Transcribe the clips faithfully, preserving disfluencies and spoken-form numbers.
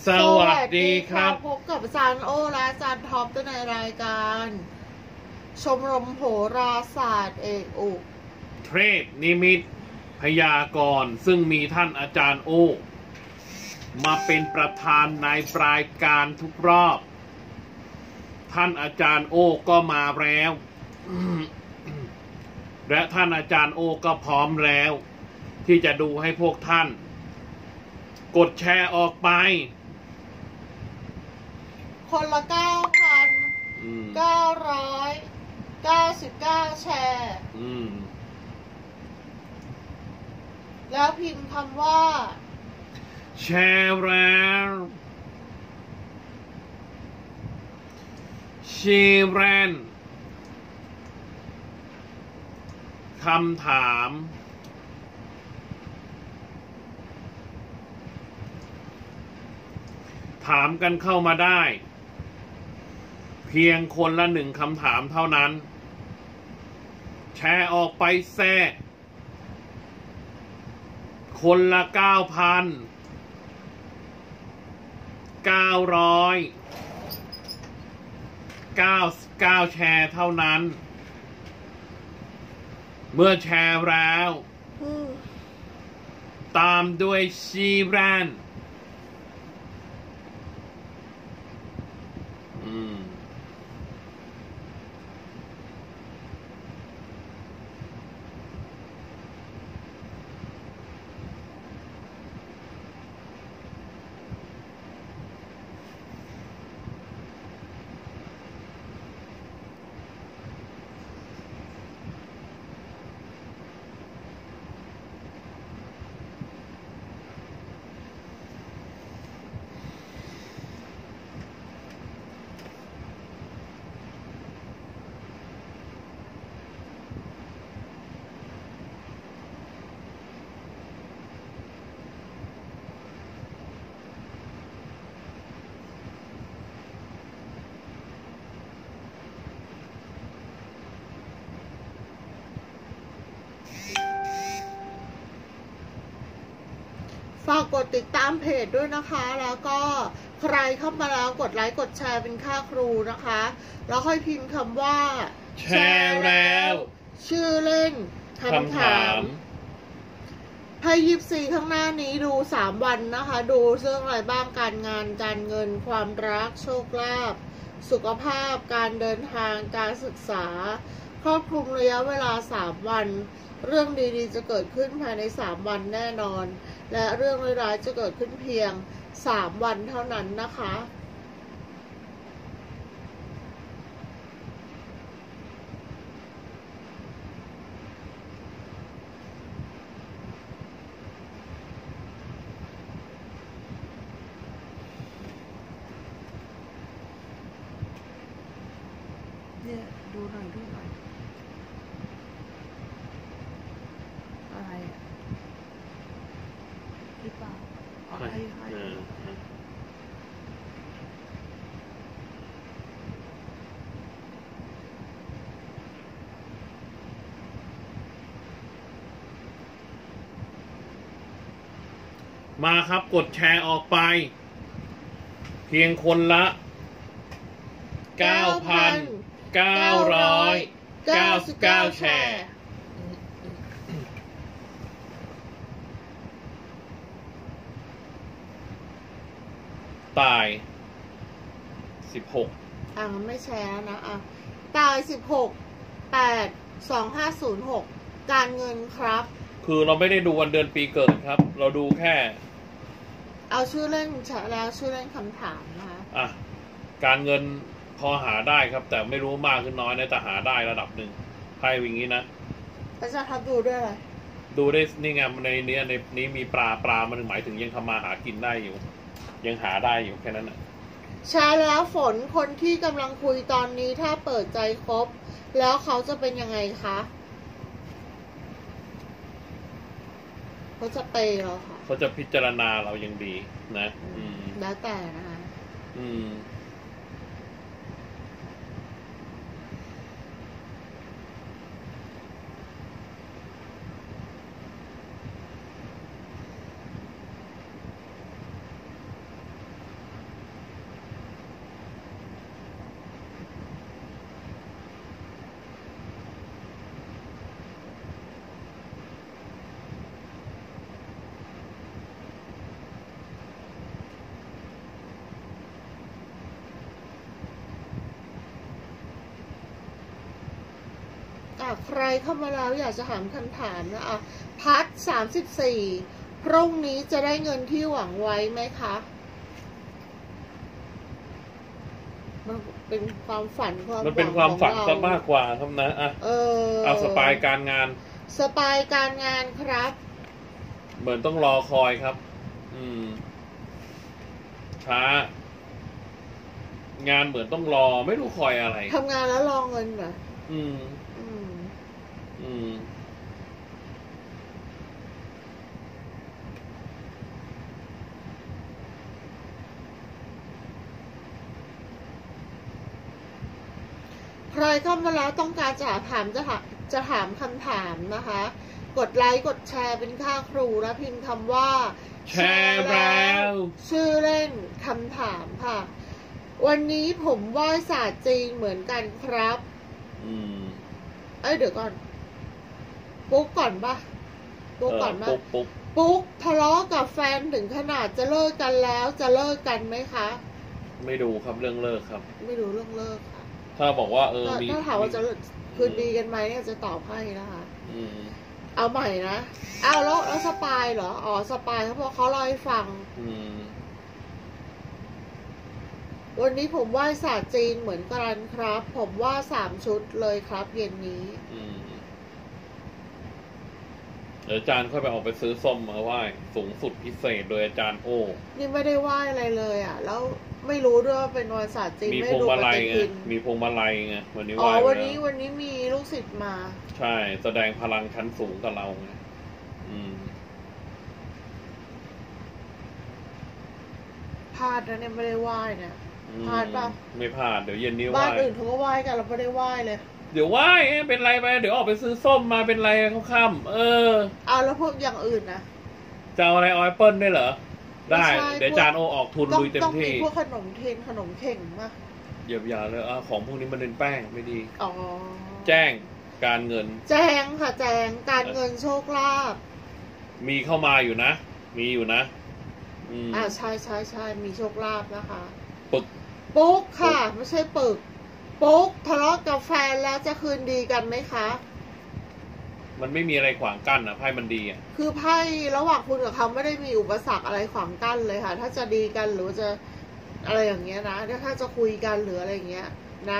สวัสดีครับพบกับอาจารย์โอและอาจารย์ท็อปในรายการชมรมโหราศาสตร์เอกอุเทพนิมิตพยากรณ์ซึ่งมีท่านอาจารย์โอมาเป็นประธานในรายการทุกรอบท่านอาจารย์โอก็มาแล้ว และท่านอาจารย์โอก็พร้อมแล้วที่จะดูให้พวกท่านกดแชร์ออกไปคนละเก้าพันเก้าร้อยเก้าสิบเก้าแชร์แล้วพิมพ์คำว่าแชร์แล้วชีแรนคำถามถามกันเข้ามาได้เพียงคนละหนึ่งคำถามเท่านั้นแชร์ออกไปแซ่คนละเก้าพันเก้าร้อยเก้าสิบเก้าแชร์เท่านั้นเมื่อแชร์แล้วตามด้วยชีแรนฝากกดติดตามเพจด้วยนะคะแล้วก็ใครเข้ามาแล้วกดไลค์กดแชร์เป็นค่าครูนะคะแล้วค่อยพิมพ์คำว่าแชร์แล้วชื่อเล่นคำถามให้ยิบซีข้างหน้านี้ดูสามวันนะคะดูเรื่องอะไรบ้างการงานการเงินความรักโชคลาภสุขภาพการเดินทางการศึกษาครอบคลุมระยะเวลาสามวันเรื่องดีๆจะเกิดขึ้นภายในสามวันแน่นอนและเรื่องร้ายๆจะเกิดขึ้นเพียงสามวันเท่านั้นนะคะเนี่ยดูหน่อยดูหน่อยอะไรอ่ะหรือเปล่าให้ให้มาครับกดแชร์ออกไปเพียงคนละเก้าพันเก้าร้อยเก้าสิบเก้าแชร์ตายสิบหกอ่ะไม่แชร์นะอ่ะตายสิบหกแปดสองห้าศูนย์หกการเงินครับคือเราไม่ได้ดูวันเดือนปีเกิดครับเราดูแค่เอาชื่อเล่นแล้วชื่อเล่นคำถามนะคะอ่ะการเงินพอหาได้ครับแต่ไม่รู้มากขึ้นน้อยนะแต่หาได้ระดับหนึ่งไพ่อย่างนี้นะอาจารย์ทับดูด้วยอะไรดูได้นี่ไงในนี้ในนี้มีปลาปลามันหมายถึงยังทำมาหากินได้อยู่ยังหาได้อยู่แค่นั้นนะใช่แล้วฝนคนที่กำลังคุยตอนนี้ถ้าเปิดใจครบแล้วเขาจะเป็นยังไงคะเขาจะเปย์เราค่ะเขาจะพิจารณาเรายังดีนะอืมแล้วแต่นะคะอืมออ่ะใครเข้ามาแล้วอยากจะถามคำถามนะอ่ะพัดสามสิบสี่พรุ่งนี้จะได้เงินที่หวังไว้ไหมคะมันเป็นความฝันความมันเป็นความฝันซะมากกว่าครับนะอ่ะเออเอาสปายการงานสปายการงานครับเหมือนต้องรอคอยครับ อืม ช้า งานเหมือนต้องรอไม่รู้คอยอะไรทำงานแล้วรอเงินเหรออืมอืมอืมใครเข้ามาแล้วต้องการจะถามจะถามจะถามคำถามนะคะ กดไลค์กดแชร์เป็นค่าครูและพิมพ์คำว่าแชร์แล้วชื่อเล่นคำถามค่ะ วันนี้ผมไหว้ศาสตร์จีนเหมือนกันครับอืมเอ้ยเดี๋ยวก่อนปุ๊กก่อนปะปุ๊กก่อนปะปุ๊กปุ๊กปุ๊กทะเลาะกับแฟนถึงขนาดจะเลิกกันแล้วจะเลิกกันไหมคะไม่ดูครับเรื่องเลิกครับไม่ดูเรื่องเลิกค่ะถ้าบอกว่าเออถ้าถามว่าจะคืนดีกันไหมเนี่ยจะตอบให้นะคะอืมเอาใหม่นะอ้าวแล้วแล้วสปายเหรออ๋อสปายเขาบอกเขาเล่าให้ฟังอืมวันนี้ผมไหว้ศาสตร์จีนเหมือนกันครับ ผมว่าสามชุดเลยครับเย็นนี้อืมเดี๋ยวอาจารย์ค่อยไปออกไปซื้อส้มมาไหว้สูงสุดพิเศษโดยอาจารย์โอ้นี่ไม่ได้ไหว้อะไรเลยอ่ะแล้วไม่รู้ด้วยว่าเป็นวันศาสตร์จีนมีไม่พวงรู้มาลัยไงกินมีพวงมาลัยไงวันนี้ไหอ๋อว้วันนี้วันนี้มีลูกศิษย์มาใช่แสดงพลังชั้นสูงกับเราไงอืมพลาดนะเนี่ยไม่ได้ไหว้เนี่ยพลาดป่ะไม่พลาดเดี๋ยวเย็นนี้ไหว้บ้านอื่นเขาก็ไหว้กันเราไม่ได้ไหว้เลยเดี๋ยวไหว้เป็นไรไปเดี๋ยวออกไปซื้อส้มมาเป็นไรเขาค่ำเออเอาแล้วพวกอย่างอื่นนะจะเอาอะไรออยเปิ้ลได้เหรอได้เดี๋ยวจานโอออกทุนลุยเต็มที่ต้องมีพวกขนมเทียนขนมเข่งมาเหยียบยาเลยอ่ะของพวกนี้มันเป็นแป้งไม่ดีอ๋อแจ้งการเงินแจ้งค่ะแจ้งการเงินโชคลาภมีเข้ามาอยู่นะมีอยู่นะอืมอ่าใช่ใช่ใช่มีโชคลาภนะคะปึกปุ๊กค่ะไม่ใช่ปึกปุ๊กทะเลาะกับแฟนแล้วจะคืนดีกันไหมคะมันไม่มีอะไรขวางกั้นอ่ะไพ่มันดีอ่ะคือไพ่ระหว่างคุณกับเขาไม่ได้มีอุปสรรคอะไรขวางกั้นเลยค่ะถ้าจะดีกันหรือจะอะไรอย่างเงี้ยนะถ้าจะคุยกันหรืออะไรอย่างเงี้ยนะ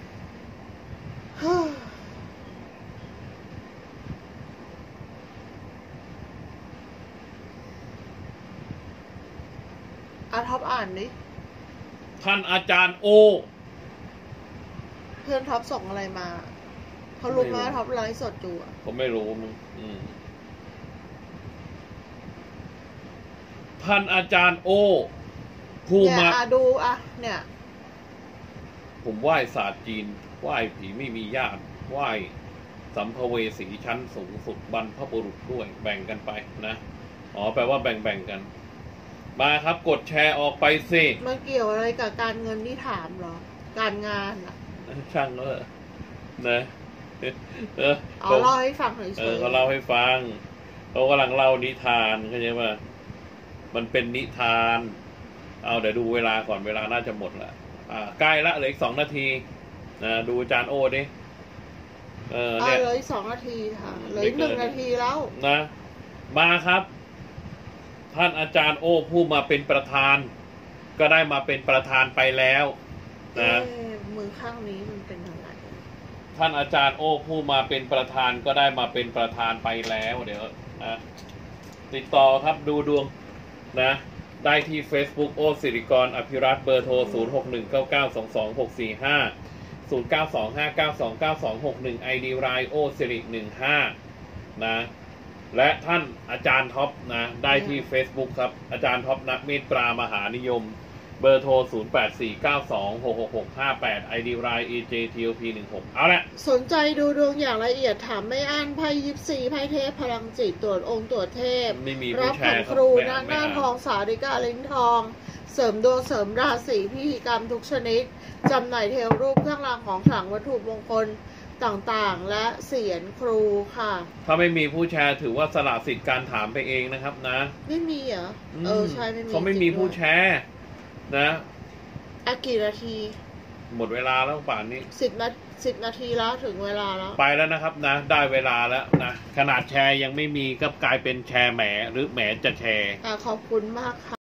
อาท็อปอ่านดิท่านอาจารย์โอเพื่อนท็อปส่งอะไรมาเขารู้มาท็อปไลฟ์สดอยู่อ่ะผมไม่รู้มึงท่านอาจารย์โอผู้มาดูอ่ะเนี่ยผมไหว้ศาสตร์จีนไหว้ผีไม่มีญาติไหว้สัมภเวสีชั้นสูงสุดบรรพบุรุษด้วยแบ่งกันไปนะอ๋อแปลว่าแบ่งแบ่งกันมาครับกดแชร์ออกไปสิมันเกี่ยวอะไรกับการเงินที่ถามเหรอการงานอ่ะช่างเลยนะเออเล่าให้ฟังเฉยๆเออเขาเล่าให้ฟังเขากำลังเล่านิทานเข้าใจป่ะมันเป็นนิทานเอาเดี๋ยวดูเวลาก่อนเวลาน่าจะหมดละอ่าใกล้ละเหลืออีกสองนาทีนะดูอาจารย์โอดิเออเนี่ยเหลืออีกสองนาทีค่ะเหลืออีกหนึ่งนาทีแล้วนะมาครับท่านอาจารย์โอผู้มาเป็นประธานก็ได้มาเป็นประธานไปแล้วนะมือข้างนี้มันเป็นยังไงท่านอาจารย์โอผู้มาเป็นประธานก็ได้มาเป็นประธานไปแล้วเดี๋ยวนะติดต่อครับดูดวงนะได้ที่ Facebook โอสิริกรอภิรัตน์เบอร์โทรศูนย์ หก หนึ่ง เก้า เก้า สอง สอง หก สี่ ห้า ศูนย์ เก้า สอง ห้า เก้า สอง เก้า สอง หก หนึ่ง ไอ ดี ไลน์ โอสิริหนึ่งห้านะและท่านอาจารย์ท็อปนะได้ที่ Facebook ครับอาจารย์ท็อปนักเมตตามหานิยมเบอร์โทรศูนย์ แปด สี่ เก้า สอง หก หก หก ห้า แปด ไอ ดี ไลน์ เอ เจ ที โอ พี หนึ่งหกเอาละสนใจดูดวงอย่างละเอียดถามไม่อั้นไพ่ยิปซีไพ่เทพพลังจิตตรวจองค์ตรวจเทพรับของครูนางหน้าทองสาริกาลิ้นทองเสริมดวงเสริมราศีพิธีกรรมทุกชนิดจำหน่ายเทวรูปเครื่องรางของขลังวัตถุมงคลต่างๆและเสียงครูค่ะถ้าไม่มีผู้แชร์ถือว่าสละสิทธิ์การถามไปเองนะครับนะไม่มีเหรอเออใช่ไม่มีเขาไม่มีผู้แชร์นะอากี่นาทีหมดเวลาแล้วป่านนี้สิบนาสิบนาทีแล้วถึงเวลาแล้วไปแล้วนะครับนะ ได้เวลาแล้วนะขนาดแชร์ยังไม่มีก็กลายเป็นแชร์แหมหรือแหมจะแชร์อ่าขอบคุณมากค่ะ